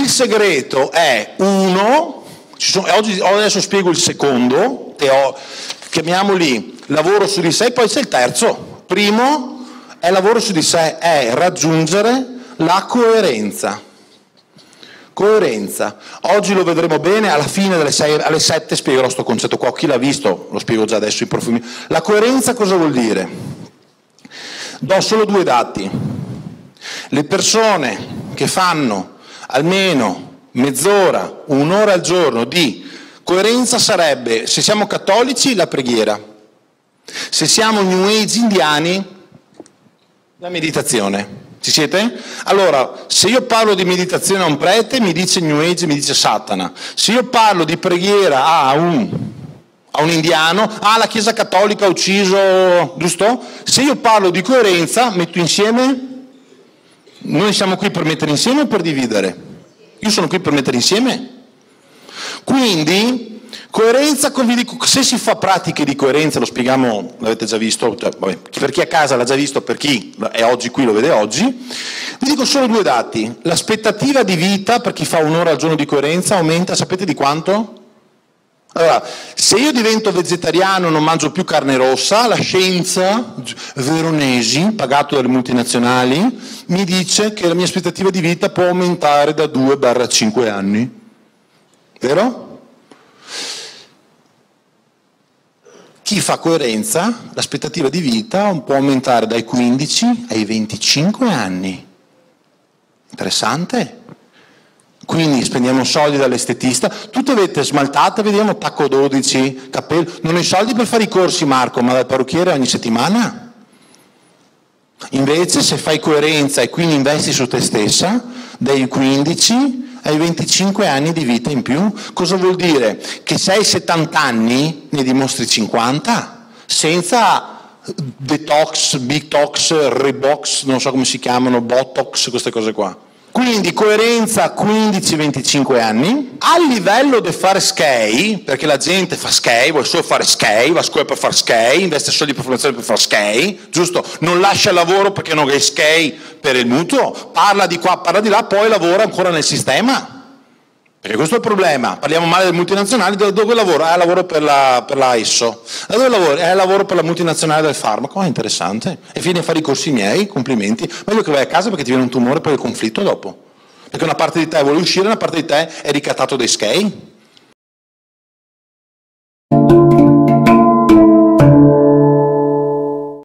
segreto è uno, adesso spiego il secondo, chiamiamoli lavoro su di sé, poi c'è il terzo. Primo è lavoro su di sé, è raggiungere la coerenza. Coerenza. Oggi lo vedremo bene, alla fine alle 7 spiegherò questo concetto qua. Chi l'ha visto, lo spiego già adesso in profondità. La coerenza cosa vuol dire? Do solo 2 dati. Le persone che fanno almeno mezz'ora, un'ora al giorno di coerenza sarebbe, se siamo cattolici, la preghiera. Se siamo New Age indiani, la meditazione. Ci siete? Allora, se io parlo di meditazione a un prete, mi dice New Age, mi dice Satana. Se io parlo di preghiera a un indiano, la Chiesa Cattolica ha ucciso, giusto? Se io parlo di coerenza, metto insieme. Noi siamo qui per mettere insieme o per dividere? Io sono qui per mettere insieme. Quindi, coerenza, se si fa pratiche di coerenza, lo spieghiamo, l'avete già visto, per chi a casa l'ha già visto, per chi è oggi qui lo vede oggi, vi dico solo 2 dati. L'aspettativa di vita per chi fa un'ora al giorno di coerenza aumenta, sapete di quanto? Allora, se io divento vegetariano, non mangio più carne rossa, la scienza, Veronesi, pagato dalle multinazionali, mi dice che la mia aspettativa di vita può aumentare da 2-5 anni. Vero? Chi fa coerenza, l'aspettativa di vita può aumentare dai 15 ai 25 anni. Interessante? Quindi spendiamo soldi dall'estetista, tutte avete smaltate, vediamo, tacco 12, capello, non hai soldi per fare i corsi Marco, ma dal parrucchiere ogni settimana? Invece se fai coerenza e quindi investi su te stessa, dai 15 ai 25 anni di vita in più, cosa vuol dire? Che se hai 70 anni ne dimostri 50, senza detox, bitox, rebox, non so come si chiamano, botox, queste cose qua. Quindi coerenza 15-25 anni, a livello di fare skei, perché la gente fa skei, vuole solo fare skei, va a scuola per fare skei, investe soldi per formazione per fare skei, giusto? Non lascia il lavoro perché non è skei per il mutuo, parla di qua, parla di là, poi lavora ancora nel sistema. Perché questo è il problema, parliamo male delle multinazionali, dove lavora? Lavoro per la ESSO. Dove lavoro? Lavoro per la multinazionale del farmaco, interessante. E vieni a fare i corsi miei, complimenti. Meglio che vai a casa perché ti viene un tumore e poi il conflitto dopo. Perché una parte di te vuole uscire, una parte di te è ricattato dai skei.